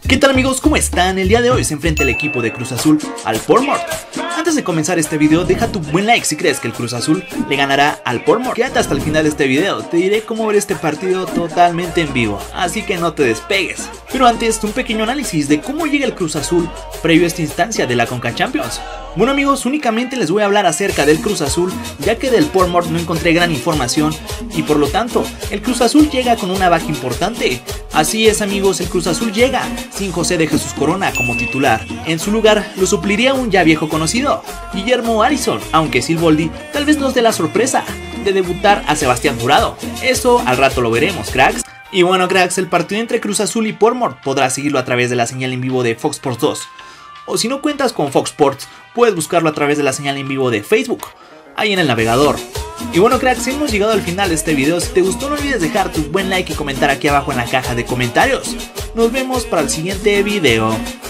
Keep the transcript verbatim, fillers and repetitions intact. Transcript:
¿Qué tal amigos? ¿Cómo están? El día de hoy se enfrenta el equipo de Cruz Azul al Portmore. Antes de comenzar este video, deja tu buen like si crees que el Cruz Azul le ganará al Portmore. Quédate hasta el final de este video, te diré cómo ver este partido totalmente en vivo, así que no te despegues. Pero antes, un pequeño análisis de cómo llega el Cruz Azul previo a esta instancia de la Conca Champions. Bueno amigos, únicamente les voy a hablar acerca del Cruz Azul, ya que del Portmore no encontré gran información y por lo tanto, el Cruz Azul llega con una baja importante. Así es amigos, el Cruz Azul llega sin José de Jesús Corona como titular. En su lugar lo supliría un ya viejo conocido, Guillermo Allison, aunque Siboldi tal vez nos dé la sorpresa de debutar a Sebastián Jurado. Eso al rato lo veremos, cracks. Y bueno cracks, el partido entre Cruz Azul y Portmore podrás seguirlo a través de la señal en vivo de Fox Sports dos. O si no cuentas con Fox Sports, puedes buscarlo a través de la señal en vivo de Facebook, ahí en el navegador. Y bueno cracks, hemos llegado al final de este video. Si te gustó no olvides dejar tu buen like y comentar aquí abajo en la caja de comentarios. Nos vemos para el siguiente video.